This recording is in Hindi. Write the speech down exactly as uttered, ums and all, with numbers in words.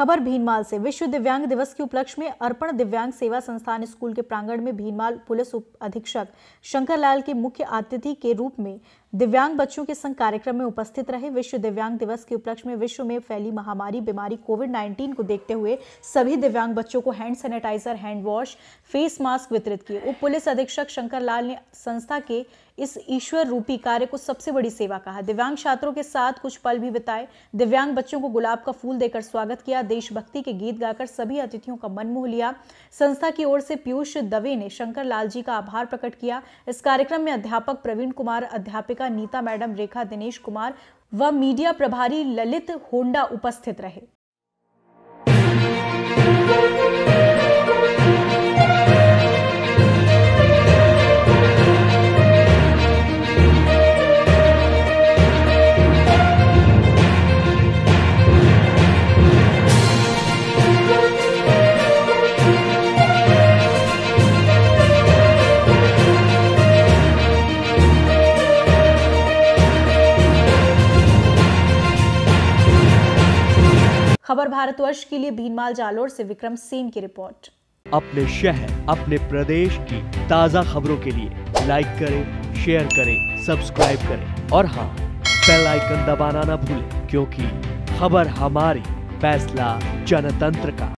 खबर भीनमाल से। विश्व दिव्यांग दिवस के उपलक्ष्य में अर्पण दिव्यांग सेवा संस्थान स्कूल के प्रांगण में भीनमाल पुलिस उप अधीक्षक शंकर लाल के मुख्य अतिथि के रूप में दिव्यांग बच्चों के संग कार्यक्रम में उपस्थित रहे। विश्व दिव्यांग दिवस के उपलक्ष्य में विश्व में फैली महामारी बीमारी कोविड नाइन्टीन को देखते हुए सभी दिव्यांग बच्चों को hand sanitiser, hand wash, face mask वितरित किए। उप पुलिस अधीक्षक शंकर लाल ने संस्था के इस ईश्वर रूपी कार्य को सबसे बड़ी सेवा कहा। दिव्यांग छात्रों के साथ कुछ पल भी बिताए। दिव्यांग बच्चों को गुलाब का फूल देकर स्वागत किया। देशभक्ति के गीत गाकर सभी अतिथियों का मन मोह लिया। संस्था की ओर से पीयूष दवे ने शंकर लाल जी का आभार प्रकट किया। इस कार्यक्रम में अध्यापक प्रवीण कुमार, अध्यापिका नीता मैडम, रेखा, दिनेश कुमार व मीडिया प्रभारी ललित होंडा उपस्थित रहे। खबर भारतवर्ष के लिए भीनमाल जालोर से विक्रम सेन की रिपोर्ट। अपने शहर, अपने प्रदेश की ताजा खबरों के लिए लाइक करें, शेयर करें, सब्सक्राइब करें और हाँ, बेल आइकन दबाना ना भूलें, क्योंकि खबर हमारी, फैसला जनतंत्र का।